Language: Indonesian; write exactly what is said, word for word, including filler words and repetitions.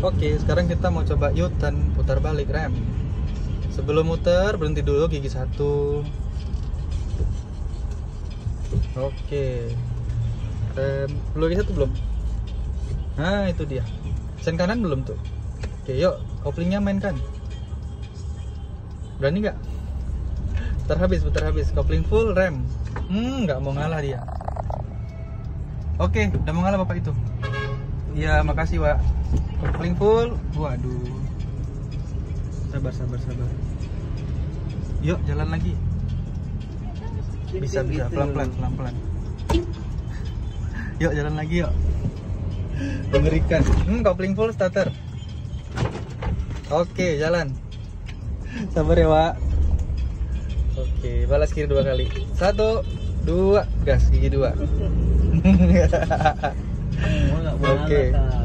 Oke, sekarang kita mau coba U-turn, putar balik rem. Sebelum muter, berhenti dulu gigi satu. Oke. Rem, belum gigi satu belum? Nah, itu dia. Sen kanan belum tuh. Oke, yuk, koplingnya mainkan. Berani nggak? Putar habis, putar habis. Kopling full, rem. Hmm, nggak mau ngalah dia. Oke, udah mau ngalah bapak itu. Iya, makasih, Wak. Kopling full. Waduh. Sabar, sabar, sabar. Yuk, jalan lagi. Bisa, bisa. Pelan-pelan, pelan-pelan. Yuk, jalan lagi, yuk. Mengerikan. Hmm, kopling full, starter. Oke, jalan. Sabar ya, Wak. Oke, balas kiri dua kali. Satu, dua, gas gigi dua. Oke.